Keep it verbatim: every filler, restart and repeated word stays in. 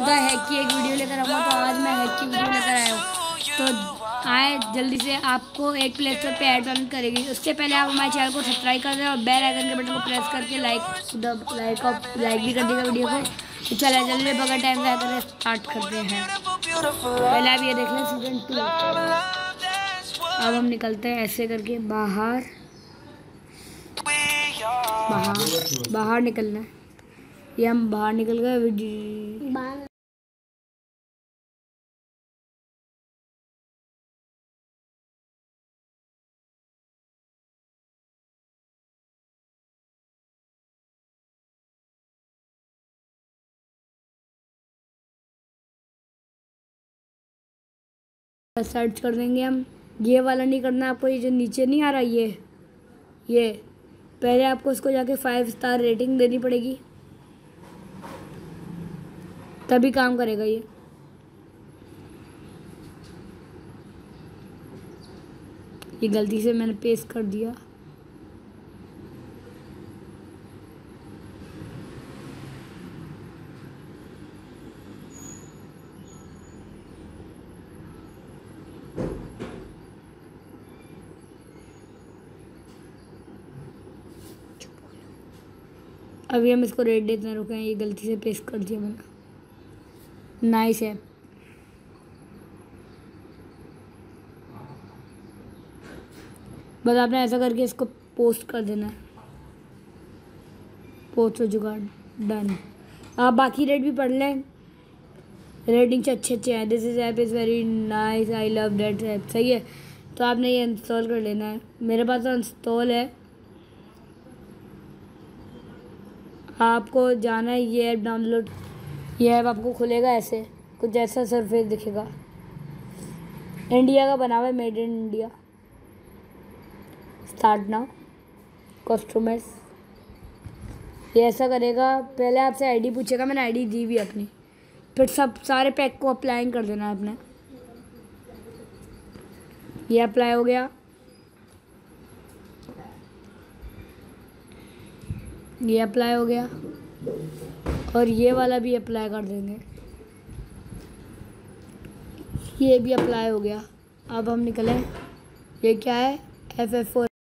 खुदा हैक की एक वीडियो लेकर आऊँगा, तो आज मैं हैक की वीडियो लेकर आया हूँ। तो आए जल्दी से, आपको एक प्ले स्टोर पर ऐड डाउनलोड करेगी। उससे पहले आप हमारे चैनल को सब्सक्राइब कर दें और बेल आइकन के बटन को प्रेस करके लाइक लाइक और लाइक भी कर देगा वीडियो को। तो चले जल्दी बगैर टाइम ज़्यादा स्टार्ट करते हैं। पहले आप ये देख लें सीजन टू। अब हम निकलते हैं ऐसे करके बाहर बाहर बाहर निकलना है। ये हम बाहर निकल गए। सर्च कर देंगे हम। ये वाला नहीं करना आपको, ये जो नीचे नहीं आ रहा, ये ये पहले आपको इसको जाके फाइव स्टार रेटिंग देनी पड़ेगी, तभी काम करेगा ये। ये गलती से मैंने पेस्ट कर दिया। अभी हम इसको रेट देते हैं, रुकें, ये गलती से पेस्ट कर दिया मैंने। नाइस है। बस आपने ऐसा करके इसको पोस्ट कर देना है। पोस्ट हो चुका, डन। आप बाकी रेट भी पढ़ लें, रेटिंग्स अच्छे अच्छे हैं। This is app is very nice, I love that app. सही है, तो आपने ये इंस्टॉल कर लेना है। मेरे पास तो इंस्टॉल है। आपको जाना है, ये ऐप डाउनलोड। ये ऐप आपको खुलेगा ऐसे, कुछ ऐसा सरफेस दिखेगा। इंडिया का बना हुआ है, made in India. Start now, customers. ये ऐसा करेगा, पहले आपसे आईडी पूछेगा, मैंने आईडी दी हुई अपनी। फिर सब सारे पैक को अप्लाई कर देना है आपने। ये अप्लाई हो गया, ये अप्लाई हो गया, और ये वाला भी अप्लाई कर देंगे। ये भी अप्लाई हो गया। अब हम निकलें। ये क्या है, एफ एफ फोर।